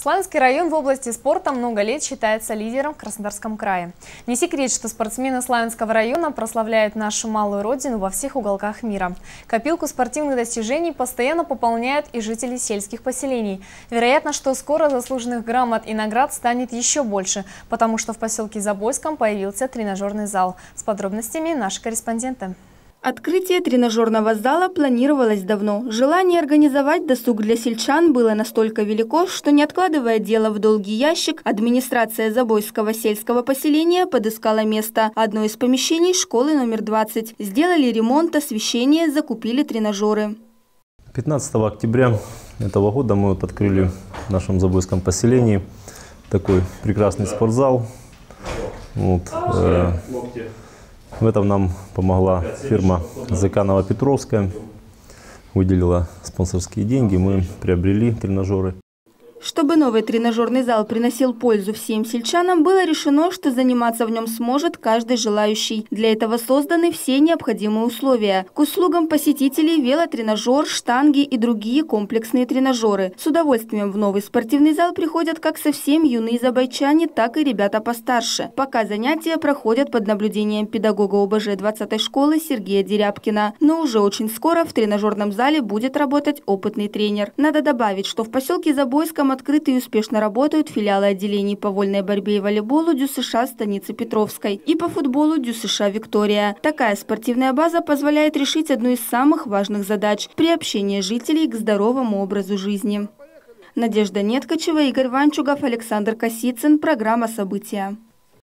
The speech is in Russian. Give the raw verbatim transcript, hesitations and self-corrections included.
Славянский район в области спорта много лет считается лидером в Краснодарском крае. Не секрет, что спортсмены Славянского района прославляют нашу малую родину во всех уголках мира. Копилку спортивных достижений постоянно пополняют и жители сельских поселений. Вероятно, что скоро заслуженных грамот и наград станет еще больше, потому что в поселке Забойском появился тренажерный зал. С подробностями наши корреспонденты. Открытие тренажерного зала планировалось давно. Желание организовать досуг для сельчан было настолько велико, что, не откладывая дело в долгий ящик, администрация Забойского сельского поселения подыскала место. Одно из помещений школы номер двадцать. Сделали ремонт, освещение, закупили тренажеры. пятнадцатого октября этого года мы вот открыли в нашем Забойском поселении такой прекрасный спортзал. Вот, э В этом нам помогла фирма ЗК Новопетровская, выделила спонсорские деньги, мы приобрели тренажеры. Чтобы новый тренажерный зал приносил пользу всем сельчанам, было решено, что заниматься в нем сможет каждый желающий. Для этого созданы все необходимые условия. К услугам посетителей велотренажер, штанги и другие комплексные тренажеры. С удовольствием в новый спортивный зал приходят как совсем юные забайчане, так и ребята постарше. Пока занятия проходят под наблюдением педагога ОБЖ двадцатой школы Сергея Дерябкина. Но уже очень скоро в тренажерном зале будет работать опытный тренер. Надо добавить, что в поселке Забойском открыты и успешно работают филиалы отделений по вольной борьбе и волейболу ДЮСШ станицы Петровской и по футболу ДЮСШ Виктория. Такая спортивная база позволяет решить одну из самых важных задач – приобщение жителей к здоровому образу жизни. Надежда Неткачева, Игорь Ванчугов, Александр Косицын. Программа «События».